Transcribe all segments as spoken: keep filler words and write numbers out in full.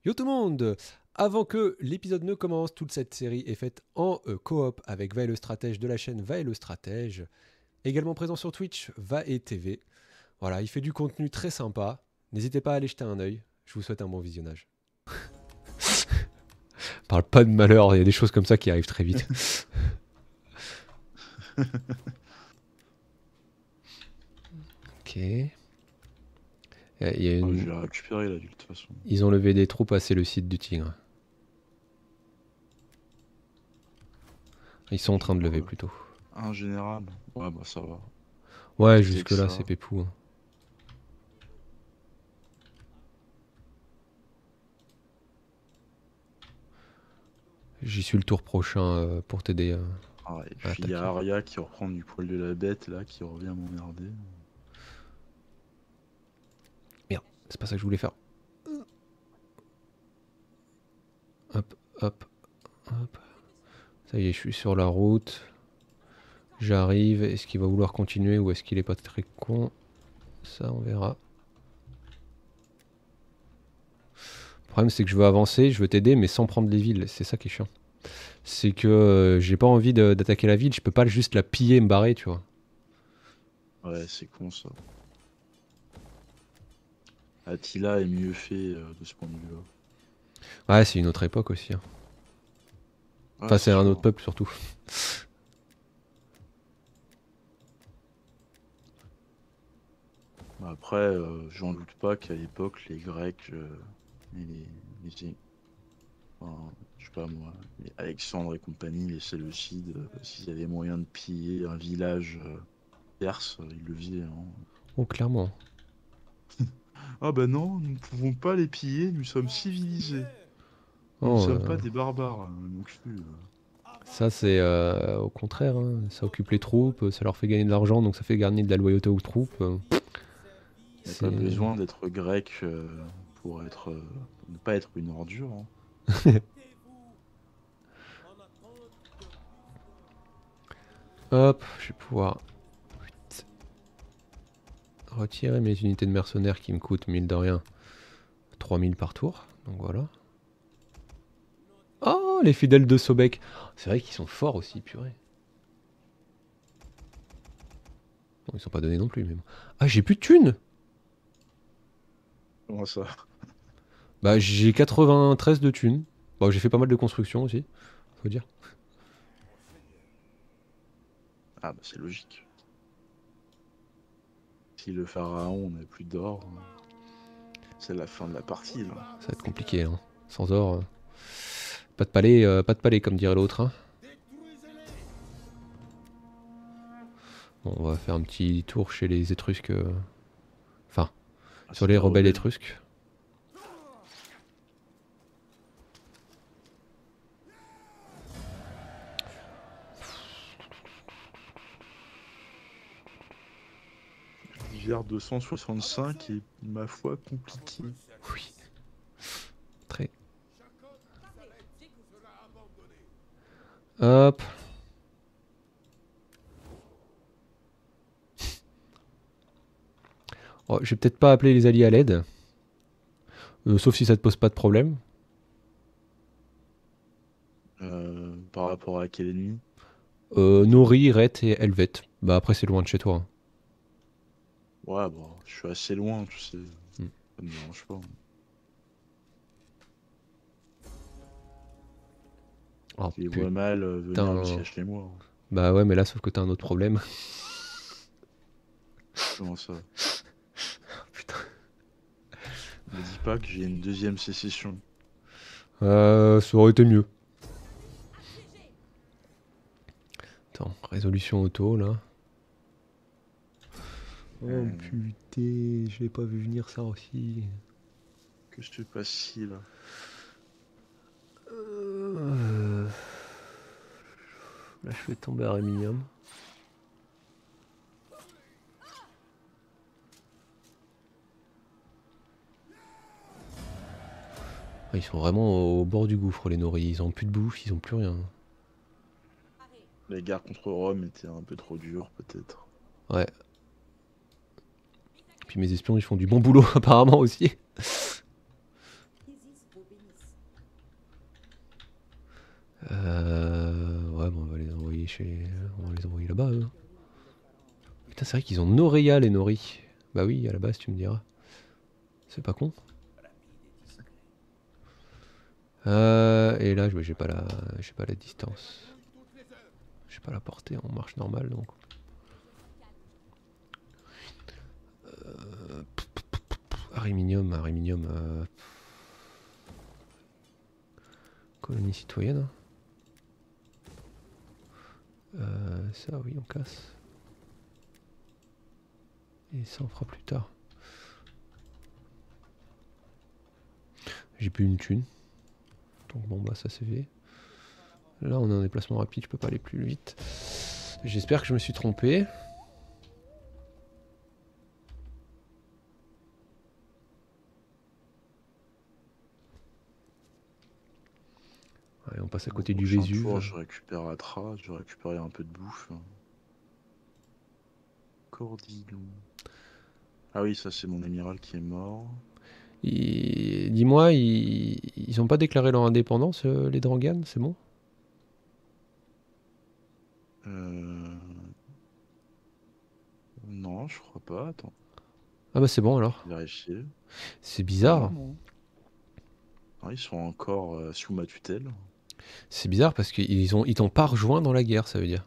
Yo tout le monde! Avant que l'épisode ne commence, toute cette série est faite en euh, coop avec Va et le stratège de la chaîne Va et le stratège. Également présent sur Twitch, Va et T V. Voilà, il fait du contenu très sympa. N'hésitez pas à aller jeter un œil. Je vous souhaite un bon visionnage. Parle pas de malheur, il y a des choses comme ça qui arrivent très vite. Ok. Il y a Ah, une- je l'ai récupéré là, de toute façon. Ils ont levé des troupes à Séleucide du Tigre. Ils sont en train de lever Ouais. plutôt. Un général. Ouais, bah ça va. Ouais, C'était que jusque là ça. c'est pépou. hein. J'y suis le tour prochain euh, pour t'aider. euh, Ah, et à puis il y a attaquer. Arya qui reprend du poil de la bête là, qui revient m'emmerder. Merde, c'est pas ça que je voulais faire. Hop, hop, hop. Ça y est, je suis sur la route. J'arrive. Est-ce qu'il va vouloir continuer ou est-ce qu'il est pas très con? Ça, on verra. Le problème, c'est que je veux avancer, je veux t'aider, mais sans prendre les villes. C'est ça qui est chiant. C'est que euh, j'ai pas envie de- d'attaquer la ville. Je peux pas juste la piller et me barrer, tu vois. Ouais, c'est con ça. Attila est mieux fait euh, de ce point de vue-là. Ouais, c'est une autre époque aussi. hein. Ouais, Enfin, c'est c'est un sûr. autre peuple surtout. Bah, après, euh, j'en doute pas qu'à l'époque, les Grecs euh, et les, les- enfin, je sais pas moi, les Alexandre et compagnie, les Séleucides, euh, s'ils avaient moyen de piller un village euh, perse, euh, ils le faisaient. Hein. Oh, clairement. Ah bah non, nous ne pouvons pas les piller, nous sommes civilisés. Nous ne Oh, sommes euh, pas des barbares euh, non plus. euh. ça, c'est euh, au contraire. hein. Ça occupe les troupes, ça leur fait gagner de l'argent, donc ça fait gagner de la loyauté aux troupes. euh. Il n'y a C'est. pas besoin d'être grec euh, pour être, euh, pour ne pas être une ordure. Hein. Hop, je vais pouvoir retirer mes unités de mercenaires qui me coûtent, mille de rien, trois mille par tour. Donc voilà. Oh, les fidèles de Sobek. C'est vrai qu'ils sont forts aussi, purée. Bon, ils sont pas donnés non plus, mais bon. Ah, j'ai plus de thunes. Comment ça? Bah, j'ai quatre-vingt-treize de thunes. Bon, j'ai fait pas mal de constructions aussi, faut dire. Ah bah c'est logique. Si le pharaon n'a plus d'or, hein, c'est la fin de la partie là. Ça va être compliqué, hein. Sans or, euh, pas de palais, euh, pas de palais, comme dirait l'autre. hein. Bon, on va faire un petit tour chez les Étrusques. euh, Enfin, Ah, sur c'est les des rebelles rebelles. étrusques. L'hiver deux cent soixante-cinq est, ma foi, compliqué. Oui, très. Hop. Oh, je vais peut-être pas appeler les alliés à l'aide. Euh, sauf si ça te pose pas de problème. Euh, par rapport à quel ennemi? Euh, Nori, Ret et Helvet. Bah après c'est loin de chez toi. hein. Ouais, bon, je suis assez loin, tu sais. Hmm. Ça me dérange pas. Oh Je les vois mal euh, venir putain. jusqu'à chez moi. Hein. Bah ouais mais là sauf que t'as un autre problème. Comment ça? Putain. Me dis pas que j'ai une deuxième sécession. Euh, ça aurait été mieux. Attends, résolution auto là. Oh Euh, putain, je l'ai pas vu venir ça aussi. que je te passe ci là. Euh, Là je fais tomber Aréminium. Ah, ils sont vraiment au bord du gouffre les Nori. Ils ont plus de bouffe, ils ont plus rien. La guerre contre Rome était un peu trop dure, peut-être. Ouais. Puis mes espions ils font du bon boulot apparemment aussi. Euh... Ouais, bon, on va les envoyer chez... On va les envoyer là-bas, eux. Putain, c'est vrai qu'ils ont Noria, les Nori. Bah oui, à la base, tu me diras. C'est pas con. Euh, et là, j'ai pas la, j'ai pas la distance. J'ai pas la portée en marche normale, donc. Euh, Ariminium, Ariminium. Euh, colonie citoyenne. Euh, ça, oui, on casse. Et ça, on fera plus tard. J'ai plus une thune. Donc bon, bah ça c'est fait. Là, on a un déplacement rapide, je peux pas aller plus vite. J'espère que je me suis trompé. Allez, on passe à côté Au du prochain Vésuve. tour, je récupère Atra, je récupère un peu de bouffe. Cordillon. Ah oui, ça c'est mon amiral qui est mort. Il- Dis-moi, ils... ils ont pas déclaré leur indépendance, euh, les Drangan, c'est bon? Euh... Non, je crois pas. Attends, Ah bah c'est bon alors. vérifier. C'est Non, bizarre. non. Ah, ils sont encore euh, sous ma tutelle. C'est bizarre parce qu'ils ont... ils t'ont pas rejoint dans la guerre, ça veut dire.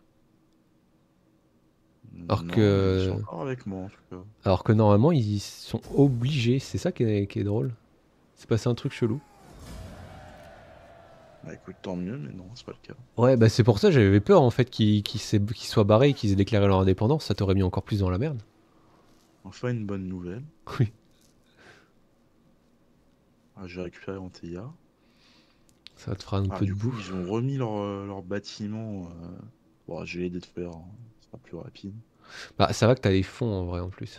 Alors Non, mais ils sont que... encore avec moi en tout cas. Alors que normalement, ils sont obligés. C'est ça qui est, qui est drôle. C'est passé un truc chelou. Bah écoute, tant mieux, mais non, c'est pas le cas. Ouais, bah c'est pour ça que j'avais peur en fait qu'ils qu'ils s'aient- qu'ils soient barrés et qu'ils aient déclaré leur indépendance. Ça t'aurait mis encore plus dans la merde. Enfin, une bonne nouvelle. Oui. Ah, j'ai récupéré Anteia. Ça te fera un Ah, peu de du coup, ils bouffe. ont remis leur, euh, leur bâtiment. euh, Bon, j'ai aidé de faire, hein. Ce sera plus rapide. Bah ça va que t'as les fonds en vrai en plus.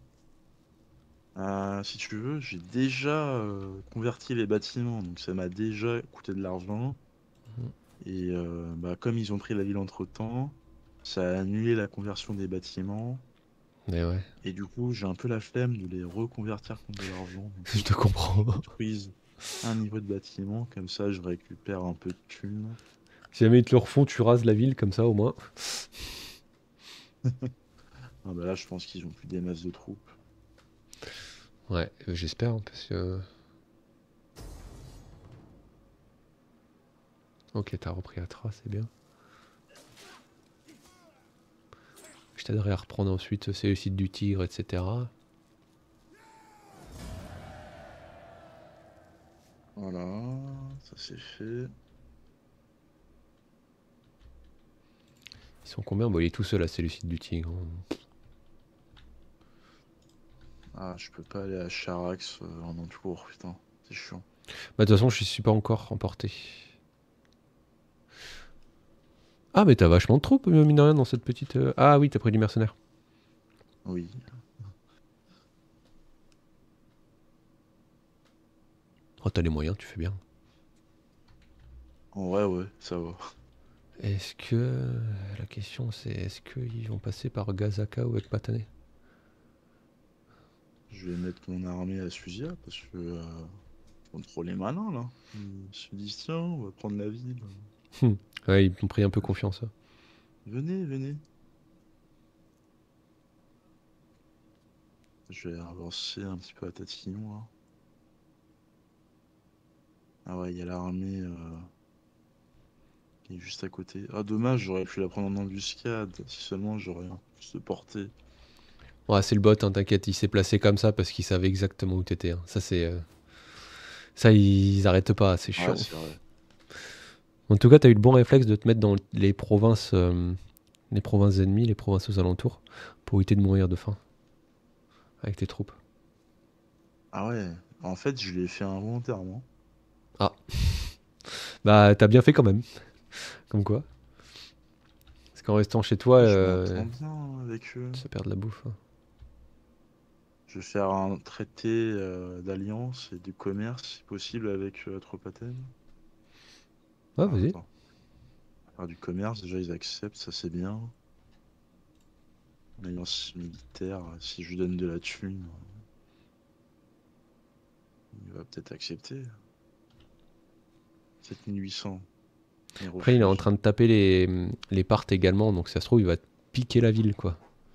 Euh, si tu veux, j'ai déjà euh, converti les bâtiments, donc ça m'a déjà coûté de l'argent. Mhm. Et euh, bah, comme ils ont pris la ville entre-temps, ça a annulé la conversion des bâtiments. Mais ouais, Et du coup, j'ai un peu la flemme de les reconvertir contre de l'argent. Donc je il te faut que je comprends. construise un niveau de bâtiment, comme ça je récupère un peu de thunes. Si jamais ils te le refont, tu rases la ville comme ça au moins. Ah bah là, je pense qu'ils ont plus des masses de troupes. Ouais, euh, j'espère hein, parce que... Ok, t'as repris Atra, c'est bien. Je t'aiderai à reprendre ensuite c'est le site du Tigre, et cetera. Voilà, ça c'est fait. Ils sont combien? Bon, il est tout seul à c'est le site du Tigre. Hein. Ah, je peux pas aller à Charax euh, en entour, putain, c'est chiant. Bah de toute façon, je suis pas encore emporté. Ah, mais t'as vachement de troupes, mine de rien, dans cette petite... euh, Ah oui, t'as pris du mercenaire. Oui. Oh, t'as les moyens, tu fais bien. En vrai, ouais, ça va. Est-ce que... La question, c'est est-ce qu'ils vont passer par Gazaka ou Ekbatane? Je vais mettre mon armée à Suzia parce que euh, sont trop les malins là. Ils se disent tiens, on va prendre la ville. Hmm. Ouais, ils m'ont pris un peu confiance. Hein. Venez, venez. Je vais avancer un petit peu à Tatillon là. Ah ouais, il y a l'armée euh, qui est juste à côté. Ah dommage, j'aurais pu la prendre en embuscade. Si seulement j'aurais un peu plus de portée. Ouais, c'est le bot, hein, t'inquiète, il s'est placé comme ça parce qu'il savait exactement où t'étais. Hein. Ça, c'est... euh, Ça, ils arrêtent pas, c'est Ouais, chiant. c'est vrai. En tout cas, t'as eu le bon réflexe de te mettre dans les provinces, euh, les provinces ennemies, les provinces aux alentours, pour éviter de mourir de faim avec tes troupes. Ah ouais, en fait, je l'ai fait involontairement. Ah, bah t'as bien fait quand même. Comme quoi. Parce qu'en restant chez toi, Je euh, m'entends bien avec eux. ça perd de la bouffe. Hein. Je vais faire un traité euh, d'alliance et de commerce, si possible, avec euh, Atropatène. Ouais, Ah, vas-y. attends. Faire du commerce, déjà, ils acceptent, ça c'est bien. Alliance militaire, si je lui donne de la thune, il va peut-être accepter. sept mille huit cents. Il Après, il est en refuse. train de taper les, les parts également, donc ça se trouve, il va piquer la ville, quoi.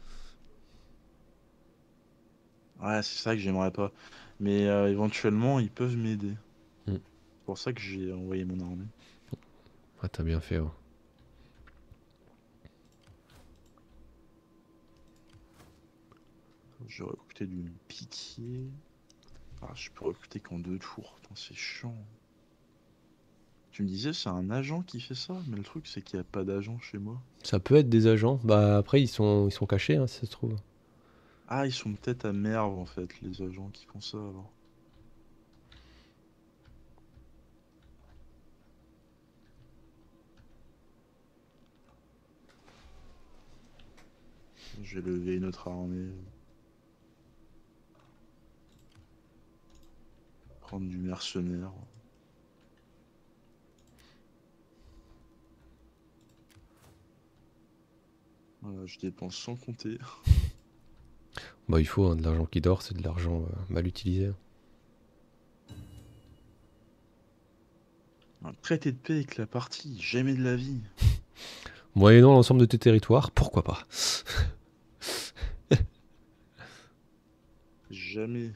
Ouais, c'est ça que j'aimerais pas. Mais euh, éventuellement, ils peuvent m'aider. Hmm. C'est pour ça que j'ai envoyé mon armée. Ah, t'as bien fait, ouais. Je vais recruter du pitié. Ah, je peux recruter qu'en deux tours. Putain, c'est chiant. Tu me disais, c'est un agent qui fait ça, mais le truc, c'est qu'il n'y a pas d'agent chez moi. Ça peut être des agents. Bah, après, ils sont, ils sont cachés, hein, si ça se trouve. Ah, ils sont peut-être à Merve, en fait, les agents qui font ça, alors. Je vais lever notre armée. Prendre du mercenaire. Voilà, je dépense sans compter. Bah, il faut hein, de l'argent qui dort, c'est de l'argent euh, mal utilisé. Un traité de paix avec la partie, jamais de la vie. Moyennant l'ensemble de tes territoires, pourquoi pas? Jamais.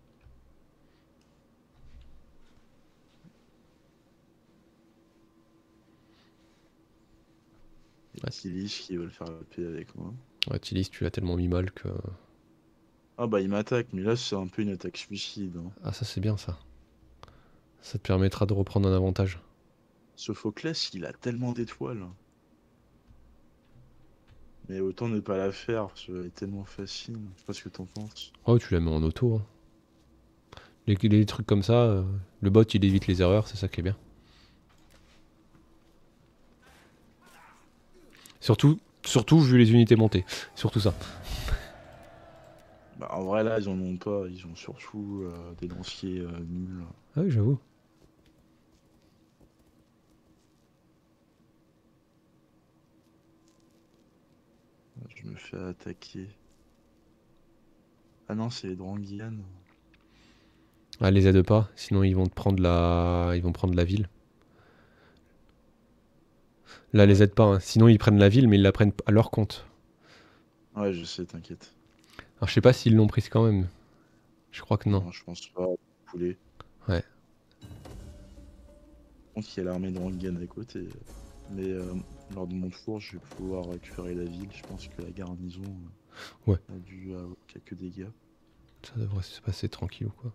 Les Ouais, petits liches qui veulent faire la paix avec moi. ouais, Tilis, tu l'as tellement mis mal que... Ah bah il m'attaque, mais là c'est un peu une attaque suicide. Hein. Ah, ça, c'est bien, ça. Ça te permettra de reprendre un avantage. Sophoclès, il a tellement d'étoiles. Mais autant ne pas la faire, parce qu'elle est tellement facile. Je sais pas ce que t'en penses. Oh, tu la mets en auto. Hein. Les, les trucs comme ça, euh, le bot, il évite les erreurs, c'est ça qui est bien. Surtout, surtout vu les unités montées. Surtout ça. Bah en vrai là ils en ont pas, ils ont surtout euh, des lanciers euh, nuls. Ah oui, j'avoue. Je me fais attaquer. Ah non, c'est les Drangian. Ah, les aide pas, sinon ils vont te prendre la, ils vont prendre la ville. Là, les Ouais, aide pas, hein. Sinon ils prennent la ville, mais ils la prennent à leur compte. ouais, je sais, t'inquiète. Alors je sais pas s'ils l'ont prise quand même. Je crois que non. Non, je pense pas. Poulet. Ouais. Par contre, il y a l'armée Drangian à côté. Mais euh, lors de mon tour, je vais pouvoir récupérer la ville. Je pense que la garnison euh, Ouais. a dû avoir quelques dégâts. Ça devrait se passer tranquille ou quoi.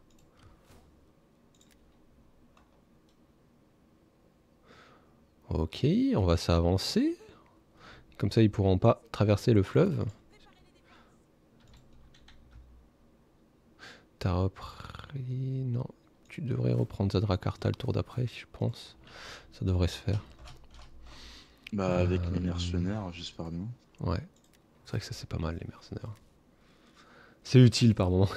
Ok, on va s'avancer. Comme ça, ils pourront pas traverser le fleuve. T'as repris... Non, tu devrais reprendre Zadrakarta le tour d'après, je pense. Ça devrait se faire. Bah, avec mes Euh, mercenaires, j'espère bien. Ouais, c'est vrai que ça c'est pas mal les mercenaires. C'est utile par moment.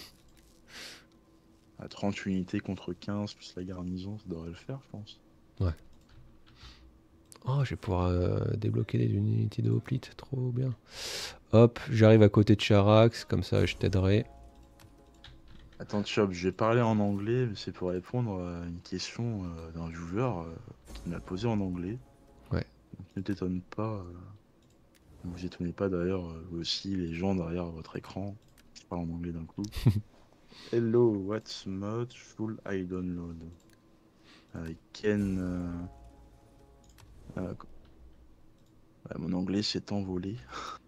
À trente unités contre quinze, plus la garnison, ça devrait le faire, je pense. Ouais. Oh, je vais pouvoir euh, débloquer des unités de hoplite, trop bien. Hop, j'arrive à côté de Charax, comme ça je t'aiderai. Attends, Chop, je vais parler en anglais, mais c'est pour répondre à une question euh, d'un viewer euh, qui m'a posé en anglais. Ouais. Donc, ne t'étonne pas, euh, ne vous étonnez pas d'ailleurs, euh, vous aussi, les gens derrière votre écran qui parlent en anglais d'un coup. Hello, what mod should I download? I can. euh, euh, ouais, mon anglais s'est envolé.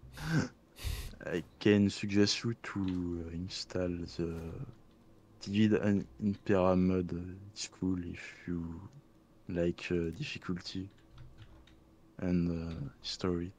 I can suggest you to install the Divide and Impera mod. It's cool if you like uh, difficulty and uh, story.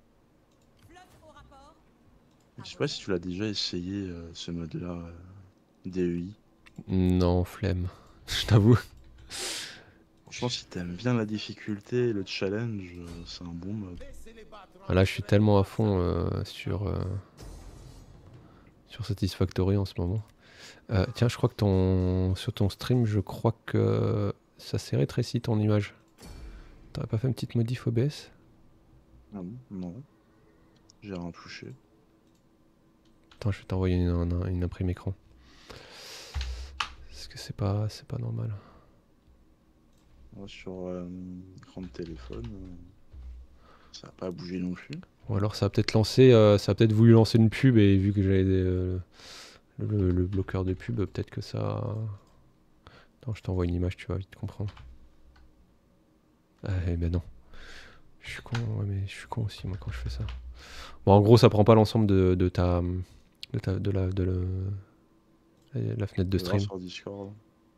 Je sais pas si tu l'as déjà essayé euh, ce mode-là, euh, D E I. Non, flemme, je t'avoue. Franchement, si t'aimes bien la difficulté et le challenge, euh, c'est un bon mode. Là, je suis tellement à fond euh, sur, euh, sur Satisfactory en ce moment. Euh, tiens, je crois que ton, sur ton stream, je crois que ça s'est rétréci ton image. T'aurais pas fait une petite modif O B S? Ah bon? Non, j'ai rien touché. Attends, je vais t'envoyer une, une, une imprime écran. Parce que c'est pas, c'est pas normal. Ouais, sur euh, écran de téléphone, euh, ça n'a pas bougé non plus. Ou alors ça a peut-être lancé, euh, ça a peut-être voulu lancer une pub et vu que j'avais euh, le, le bloqueur de pub, peut-être que ça. Attends, je t'envoie une image, tu vas vite comprendre. Ah, eh ben non. Je suis con, ouais, mais je suis con aussi moi quand je fais ça. Bon, en gros, ça prend pas l'ensemble de, de ta, de ta, de la, de la, la fenêtre de Je vais voir stream. sur Discord.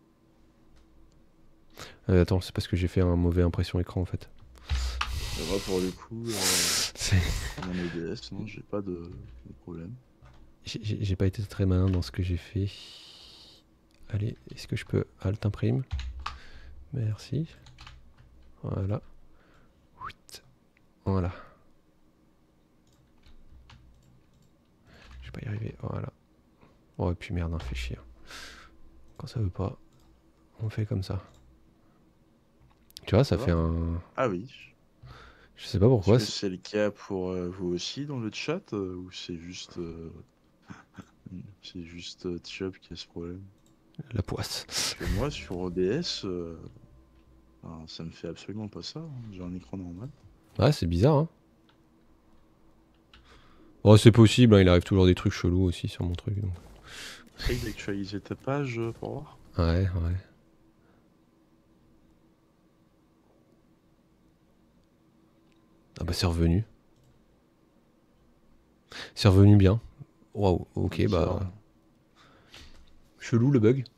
Euh, attends, c'est parce que j'ai fait un mauvais impression écran en fait. Et moi, pour le coup, euh, C'est- mon O B S, non, j'ai pas de, de problème. J'ai j'ai- j'ai pas été très malin dans ce que j'ai fait. Allez, est-ce que je peux alt imprime? Merci. Voilà. Ouit. Voilà. Je vais pas y arriver. Voilà. Oh, et puis merde, hein, fait chier. Quand ça veut pas, on fait comme ça. Tu vois, ça Ça fait va un. Ah oui. Je sais pas Est-ce pourquoi. que c'est- c'est le cas pour euh, vous aussi dans le chat euh, ou c'est juste euh, c'est juste euh, Tchop qui a ce problème? La poisse. Parce que moi sur O B S, euh, ben, ça me fait absolument pas ça, hein. J'ai un écran normal. Ouais, c'est bizarre, hein. Oh, c'est possible, hein, il arrive toujours des trucs chelous aussi sur mon truc. Donc. Essaye d'actualiser ta page euh, pour voir. Ouais, ouais. Ah bah c'est revenu. C'est revenu bien. Waouh, ok, Bizarre. bah. Chelou le bug.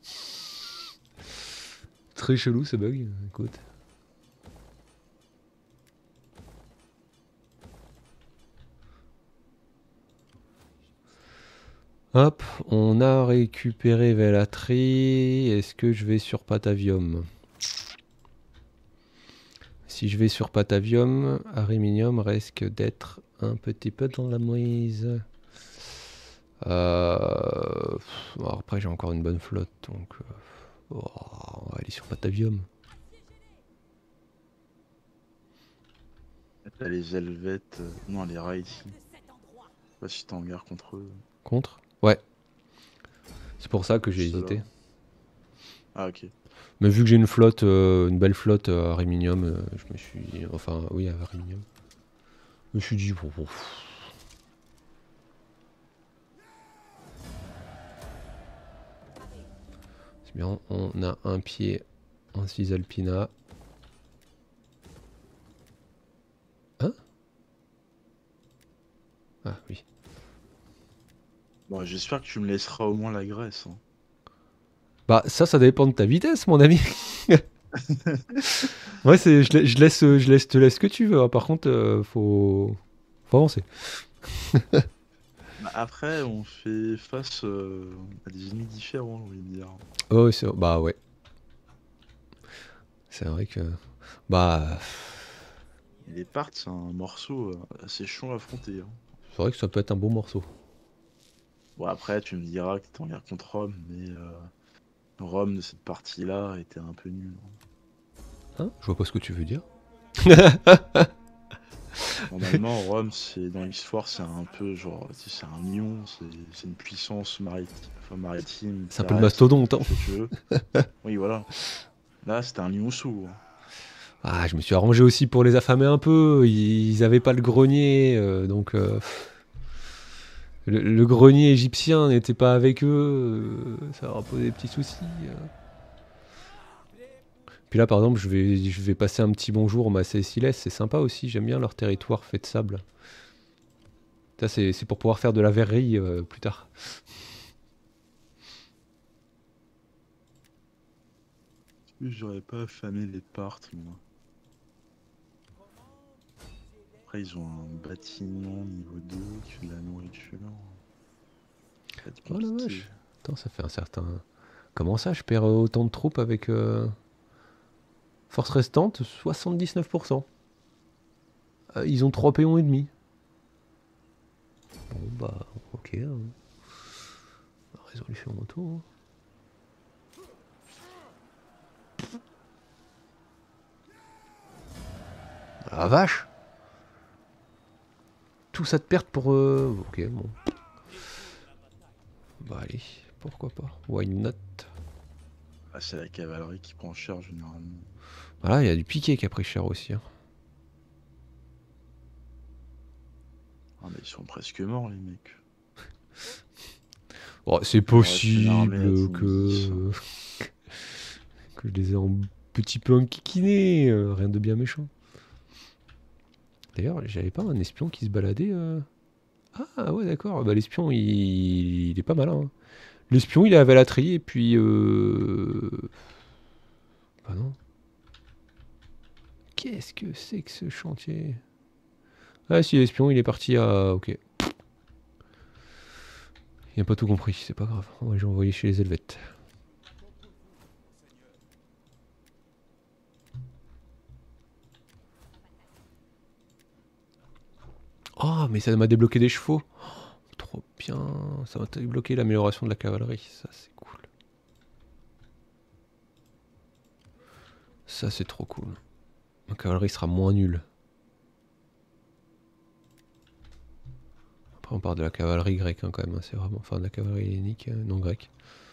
Très chelou ce bug, écoute. Hop, on a récupéré Velatri. Est-ce que je vais sur Patavium? Si je vais sur Patavium, Ariminium risque d'être un petit peu dans la mouise. Euh... bon, après j'ai encore une bonne flotte, donc euh, oh, on va aller sur Patavium. T'as les Helvètes, euh, non les Raïti. Je sais pas si t'es en guerre contre eux. Contre? Ouais. C'est pour ça que j'ai Ceux-là. hésité. Ah ok. Mais vu que j'ai une flotte, euh, une belle flotte à Ariminium, euh, je me suis dit, enfin oui à Ariminium. Je me suis dit bon, bon. C'est bien, on a un pied en Cisalpina. Hein? Ah oui. Bon, j'espère que tu me laisseras au moins la Grèce, hein. Bah ça, ça dépend de ta vitesse, mon ami. Ouais, c'est, je, la- je laisse, je laisse, te laisse ce que tu veux, hein. Par contre, euh, faut, faut avancer. Bah, après, on fait face euh, à des ennemis différents, j'ai envie de dire. Oh, c'est- bah ouais. C'est vrai que, bah, Et les parts, c'est un morceau euh, assez chiant à affronter, hein. c'est vrai que ça peut être un beau morceau. Bon, après, tu me diras que t'es en guerre contre Rome, mais euh, Rome de cette partie-là était un peu nul, hein. Hein? Je vois pas ce que tu veux dire. Normalement, Rome, c'est dans l'histoire, c'est un peu genre, tu sais, c'est un lion, c'est c'est une puissance maritime, enfin, maritime, C'est un peu le terrestre, mastodonte, hein. tout ce que tu veux. Oui, voilà. Là, c'était un lion sourd, hein. Ah, je me suis arrangé aussi pour les affamer un peu. Ils, ils avaient pas le grenier, euh, donc euh, le, le grenier égyptien n'était pas avec eux. euh, ça leur a posé des petits soucis. euh. Puis là, par exemple, je vais, je vais passer un petit bonjour au Macésiles. C'est sympa aussi. J'aime bien leur territoire fait de sable. Ça, c'est c'est pour pouvoir faire de la verrerie euh, plus tard. J'aurais pas affamé les parts, moi. Après, ils ont un bâtiment niveau deux qui fait de la nourriture. Ça va être Oh la compliqué. vache. Attends, ça fait un certain. Comment ça, je perds euh, autant de troupes avec euh, force restante soixante-dix-neuf pour cent. Euh, ils ont trois péons et demi. Bon, bah, ok. hein. Résolution auto. hein. Ah, la vache! Tout ça de perte pour. euh, Ok, bon. Bah, allez, pourquoi pas. Why not? Ah, c'est la cavalerie qui prend cher généralement. Voilà, il y a du piqué qui a pris cher aussi. Hein. Ah, mais ils sont presque morts, les mecs. Oh, c'est Il leur reste une armée à possible dix. que... que je les ai un petit peu enquiquinés. euh, rien de bien méchant. D'ailleurs, j'avais pas un espion qui se baladait. euh Ah ouais, d'accord. Bah, l'espion, il... il est pas malin. Hein. L'espion, il est à Valatrie et puis. Euh... Bah non. Qu'est-ce que c'est que ce chantier? Ah si, l'espion, il est parti à. Ok. Il a pas tout compris, c'est pas grave. Ouais, j'ai envoyé chez les Helvètes. Oh, mais ça m'a débloqué des chevaux. Oh, trop bien. Ça m'a débloqué l'amélioration de la cavalerie. Ça, c'est cool. Ça, c'est trop cool. Ma cavalerie sera moins nulle. Après, on part de la cavalerie grecque hein, quand même. Hein, c'est vraiment. Enfin, de la cavalerie hellénique, euh, non grecque.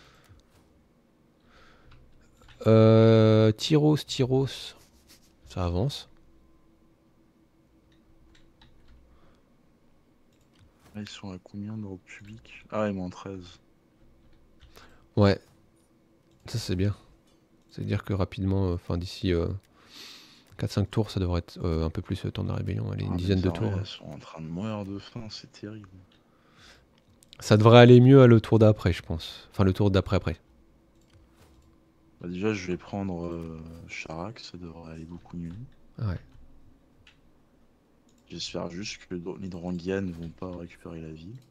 Euh. Tyros, Tyros. Ça avance. Là, ils sont à combien d'euros publics? Ah, ils moins treize. Ouais. Ça, c'est bien. C'est-à-dire que rapidement, enfin, d'ici. Euh, quatre cinq tours, ça devrait être euh, un peu plus le temps de la rébellion. Allez, une Ah, dizaine mes de armées, tours. elles sont en train de mourir de faim, c'est terrible. Ça devrait aller mieux à le tour d'après, je pense. Enfin, le tour d'après après. Bah, déjà, je vais prendre euh, Charac, ça devrait aller beaucoup mieux. Ouais. J'espère juste que les Drangian ne vont pas récupérer la ville.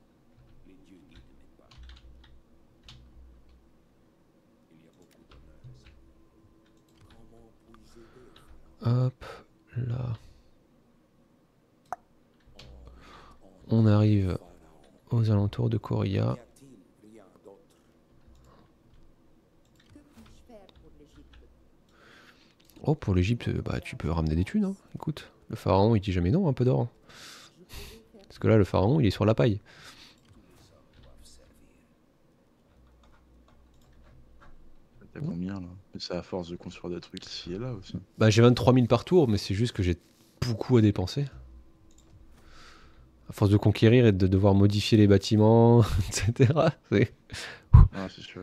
Hop, là. On arrive aux alentours de Coria. Oh, pour l'Egypte, bah tu peux ramener des thunes. Hein. Écoute, le pharaon, il dit jamais non, un peu d'or. Hein. Parce que là, le pharaon, il est sur la paille. T'as combien là? Mais c'est à force de construire des trucs ici et là aussi. Bah j'ai vingt-trois mille par tour, mais c'est juste que j'ai beaucoup à dépenser. À force de conquérir et de devoir modifier les bâtiments, et cetera. C'est... Ah, c'est sûr.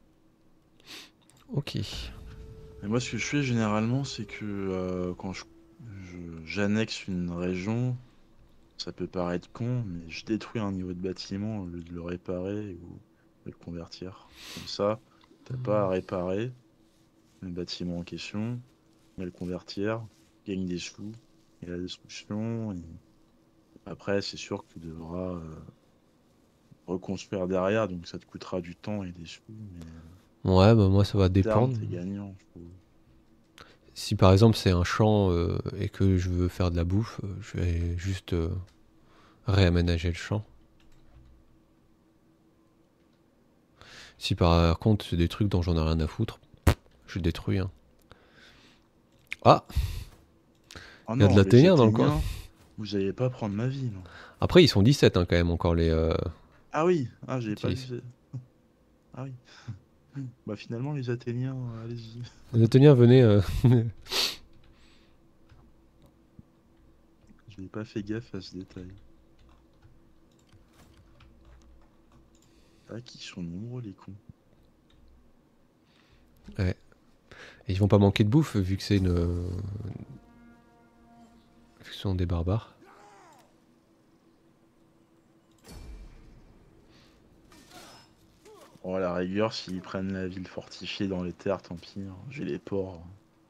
Ok. Mais moi, ce que je fais généralement, c'est que euh, quand je, je- j'annexe une région, ça peut paraître con, mais je détruis un niveau de bâtiment au lieu de le réparer ou de le convertir. Comme ça, t'as pas à réparer le bâtiment en question, mais le convertir, gagne des sous, et la destruction. Et après, c'est sûr que tu devras euh, reconstruire derrière, donc ça te coûtera du temps et des sous, mais Ouais, bah moi ça va en terme, dépendre. t'es gagnant, je trouve. Si par exemple c'est un champ euh, et que je veux faire de la bouffe, euh, je vais juste euh, réaménager le champ. Si par contre c'est des trucs dont j'en ai rien à foutre, je détruis. Hein. Ah, Oh il y a de non, les l'Athénien dans le coin. Athéniens, vous allez pas prendre ma vie, non. Après ils sont dix-sept hein, quand même encore les euh, Ah oui, ah j'ai pas vu utilisés. ça. Ah oui. Bah finalement les Athéniens, euh, allez-y. Les Athéniens venaient... euh, J'avais pas fait gaffe à ce détail. Ah qui sont nombreux les cons. ouais. Et ils vont pas manquer de bouffe vu que c'est une... Vu que ce sont des barbares. Bon à la rigueur s'ils prennent la ville fortifiée dans les terres, tant pis, hein. J'ai les ports.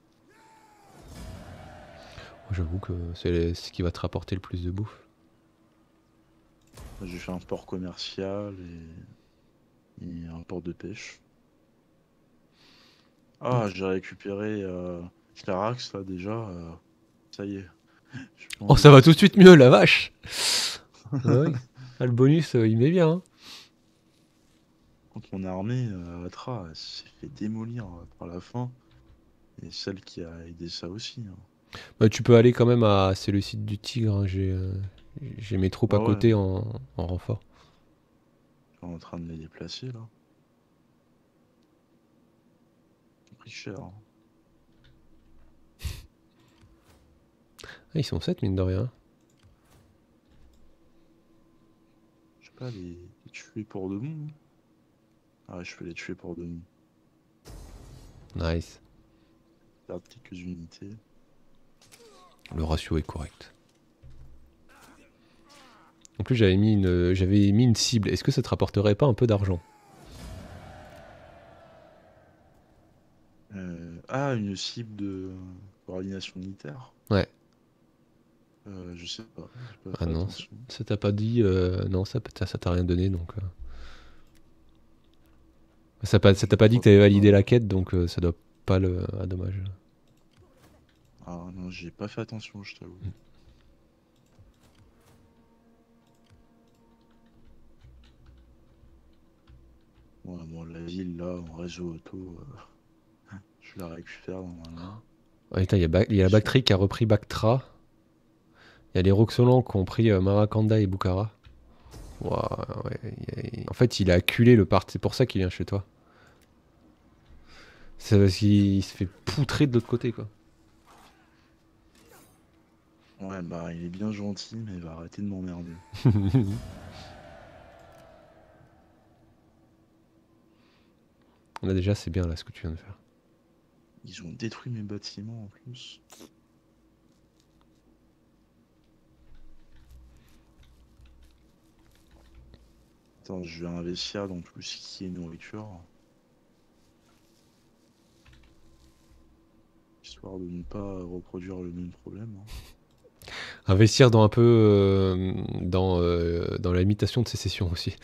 J'avoue que c'est ce qui va te rapporter le plus de bouffe. Moi, j'ai fait un port commercial et, et un port de pêche. Ah j'ai récupéré euh, Charax là déjà. euh, Ça y est. Je peux Oh enlever ça des va tout de suite cités. mieux la vache. Ah oui. Ah, le bonus euh, il met bien. Hein. Contre mon armée, euh, Atra elle s'est fait démolir euh, par la fin. Et celle qui a aidé ça aussi, hein. Bah, tu peux aller quand même à... C'est le site du Tigre. Hein. J'ai euh, j'ai mes troupes Ouais, à ouais, côté en, en renfort. je suis en train de les déplacer là. J'ai pris cher, hein. Ah, ils sont sept mine de rien. Je sais pas, les, les tuer pour de bon. Ah ouais, je peux les tuer pour de bon. Nice. Perdre quelques unités. Le ratio est correct. En plus, j'avais mis une, j'avais mis une cible. Est-ce que ça te rapporterait pas un peu d'argent? Euh, Ah, une cible de coordination militaire? Ouais. Euh, je sais pas, j'ai pas Ah fait non, ça attention. ça t'a pas dit. euh, non, ça ça ça t'a rien donné donc. euh. Ça pas- ça Je t'a pas dit que crois t'avais validé pas. la quête donc euh, ça doit pas le. Ah, dommage. Ah non, j'ai pas fait attention, je t'avoue. Ouais, bon, la ville là, en réseau auto, euh, je la récupère normalement. Ah, putain, il y a, Ba- il y a la Sur- Bactrie qui a repris Bactra. Il y a les Roxolans qui ont pris euh, Marakanda et Bukhara. Ouah, ouais, il y a- En fait, il a acculé le part. C'est pour ça qu'il vient chez toi. C'est parce qu'il se fait poutrer de l'autre côté, quoi. Ouais, bah il est bien gentil, mais il va arrêter de m'emmerder. Là, déjà, c'est bien là ce que tu viens de faire. Ils ont détruit mes bâtiments en plus. Attends, je vais investir dans tout ce qui est nourriture. Histoire de ne pas reproduire le même problème, hein. Investir dans un peu euh, dans, euh, dans la limitation de sécession aussi.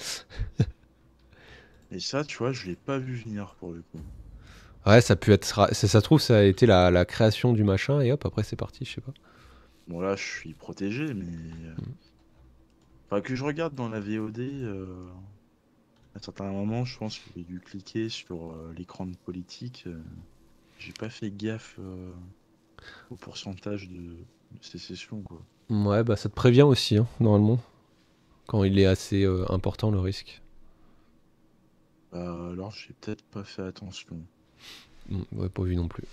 Et ça, tu vois, je l'ai pas vu venir pour le coup. Ouais, ça peut être. ra- Ça, ça se trouve, ça a été la, la création du machin et hop, après c'est parti, je sais pas. Bon là, je suis protégé, mais... euh, Enfin, que je regarde dans la V O D, euh, à certains moments, je pense que j'ai dû cliquer sur euh, l'écran de politique. euh, J'ai pas fait gaffe euh, au pourcentage de, de sécession, quoi. Ouais, bah ça te prévient aussi, hein, normalement, quand il est assez euh, important le risque. Bah, alors, j'ai peut-être pas fait attention. Mm, ouais, pas vu non plus.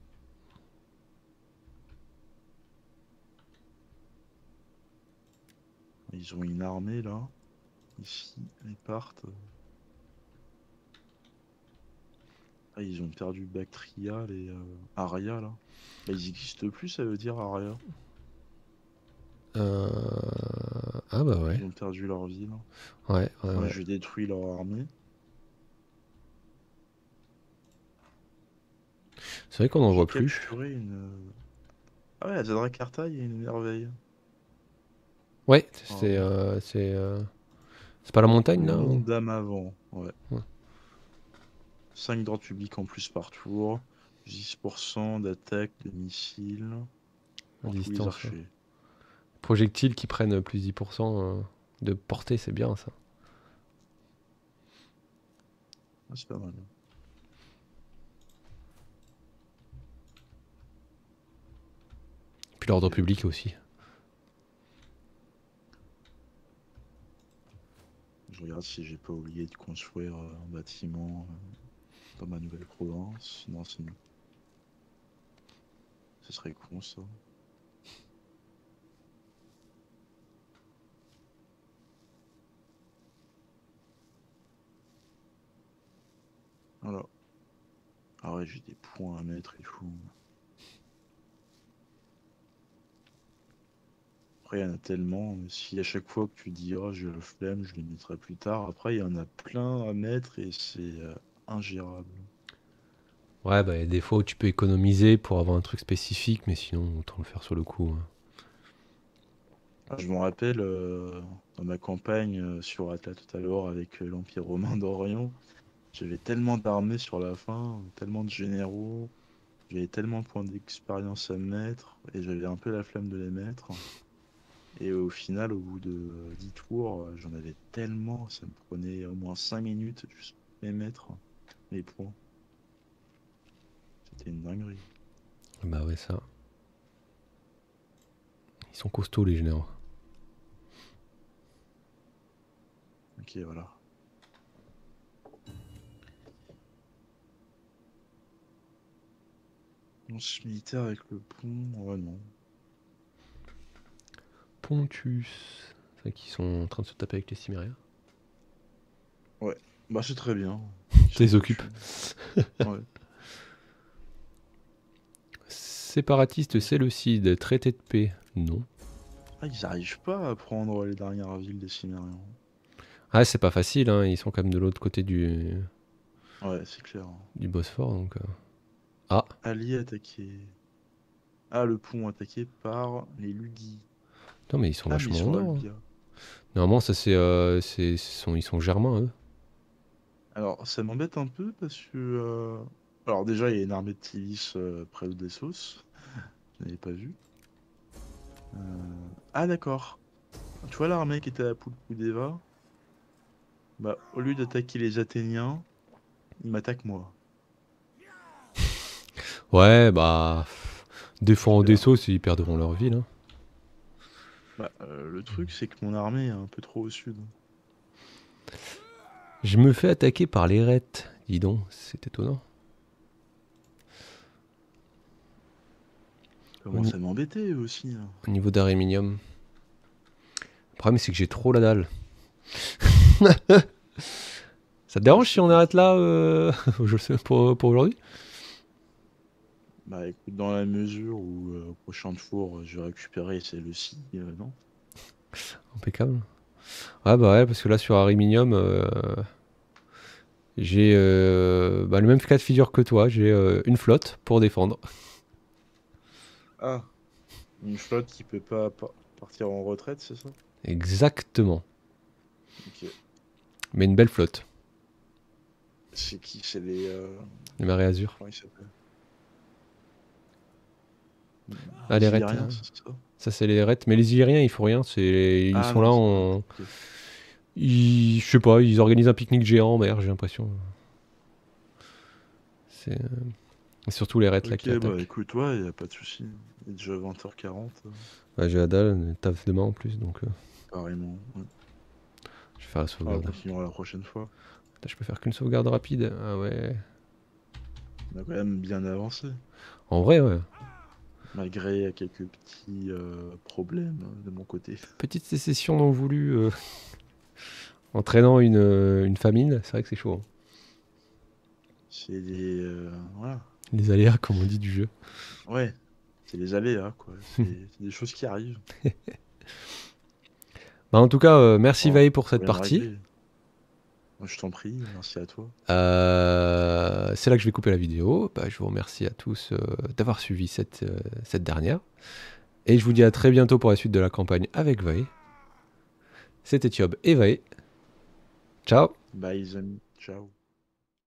Ils ont une armée, là. Ici, ils partent. Ah, ils ont perdu Bactria, les euh, Aria, là. Bah, ils existent plus, ça veut dire Aria. Euh, Ah bah ouais. Ils ont perdu leur ville. Ouais, ouais, Moi, ouais. je détruis leur armée. C'est vrai qu'on en J'ai voit plus. capturé une... euh, Ah ouais, à Zadrakarta, il y a une merveille. Ouais, c'est Apparemment. euh, c'est euh, c'est pas la montagne Le là mont ou- d'Amavant. Ouais. Ouais. cinq droits publics en plus par tour. dix pour cent d'attaque de missiles À pour tous les distance. Ouais. archers. Projectiles qui prennent plus dix pour cent euh, de portée, c'est bien ça. Ah, c'est pas mal. Puis l'ordre Et, euh, public aussi. je regarde si j'ai pas oublié de construire euh, un bâtiment euh, dans ma nouvelle province. Non, c'est bon. Ce serait con ça. Voilà. Ah ouais, j'ai des points à mettre et tout. Après, il y en a tellement. mais Si à chaque fois que tu dis, oh, j'ai la flemme, je les mettrai plus tard. Après, il y en a plein à mettre et c'est euh, ingérable. Ouais, bah il y a des fois où tu peux économiser pour avoir un truc spécifique, mais sinon autant le faire sur le coup. Hein. Ah, je me rappelle euh, dans ma campagne euh, sur Atla tout à l'heure avec euh, l'Empire romain d'Orient, j'avais tellement d'armées sur la fin, tellement de généraux, j'avais tellement de points d'expérience à mettre et j'avais un peu la flemme de les mettre. Et au final, au bout de euh, dix tours, euh, j'en avais tellement, ça me prenait au moins cinq minutes juste pour les mettre, les points. C'était une dinguerie. Bah ouais, ça. Ils sont costauds les généraux. Ok, voilà. Lance militaire avec le pont, ouais non. Pontus. C'est vrai qu'ils sont en train de se taper avec les Cimériens. Ouais, bah c'est très bien. Tu les occupes. Ouais. Séparatiste Séleucide, traité de paix. Non. Ah, ils arrivent pas à prendre les dernières villes des Cimmériens. Ah, c'est pas facile, hein. Ils sont quand même de l'autre côté du, Ouais, c'est clair. du Bosphore, donc... euh. Ah, Alliés attaqués. Ah, le pont attaqué par les Lugis. non mais ils sont Ah, mais ils vachement sont au à nord, hein. Olbia. Normalement, ça c'est... euh, c'est- ce sont, ils sont germains, eux. Alors, ça m'embête un peu parce que. euh, Alors, déjà, il y a une armée de Tilis euh, près de Dessos. Je n'avais pas vu. Euh, Ah, d'accord. Tu vois l'armée qui était à Pulpudeva? Bah, au lieu d'attaquer les Athéniens, ils m'attaquent moi. Ouais, bah... Défends Super. Odessos, ils perdront leur ville, hein. Bah, euh, le truc, c'est que mon armée est un peu trop au sud. Je me fais attaquer par les Rhètes. Dis donc, c'est étonnant. Comment ça m'embêtait eux aussi, hein. Au niveau d'Aréminium. Le problème, c'est que j'ai trop la dalle. Ça te dérange si on arrête là euh... je sais, pour, pour aujourd'hui? Bah écoute, dans la mesure où euh, au prochain tour, je vais récupérer c'est le si, euh, non? Impeccable. Ouais, bah ouais, parce que là, sur Aréminium, euh... j'ai euh... bah, le même cas de figure que toi. J'ai euh, une flotte pour défendre. Ah, une flotte qui peut pas pa- partir en retraite, c'est ça? Exactement. Ok. Mais une belle flotte. C'est qui? C'est les. euh, Les marées azur. Comment ils s'appellent? Ah, les Les Rhètes. Illyriens, hein. c'est ça? Ça, c'est les Rhètes. Mais les Illyriens, ils font rien. C'est... Ils Ah sont là non, c'est pas. en... Ok. Ils... Je sais pas, ils organisent un pique-nique géant en mer, j'ai l'impression. C'est euh, surtout les Rhètes là Ok, qui bah attaquent. écoute, ouais, y a pas de souci. Il est déjà vingt heures quarante, euh, Ouais, j'ai la dalle, taf demain en plus, donc euh, carrément. Ouais. je vais faire la Ah, on sauvegarde. continuera la prochaine fois. Putain, je peux faire qu'une sauvegarde rapide. Ah ouais. On a quand même bien avancé, En vrai, ouais. malgré quelques petits euh, problèmes euh, de mon côté. Petite sécession non voulue euh, entraînant une, euh, une famine, c'est vrai que c'est chaud, hein. C'est des. euh, Voilà. Les aléas, comme on dit, du jeu. Ouais, c'est les aléas, quoi. C'est c'est des choses qui arrivent. Bah, en tout cas, euh, merci Bon, Vae pour faut cette rien partie. régler. Moi, je t'en prie, merci à toi. Euh, c'est là que je vais couper la vidéo. Bah, je vous remercie à tous euh, d'avoir suivi cette, euh, cette dernière. Et je vous dis à très bientôt pour la suite de la campagne avec Vae. C'était Thiob et Vae. Ciao. Bye, les amis. Ciao.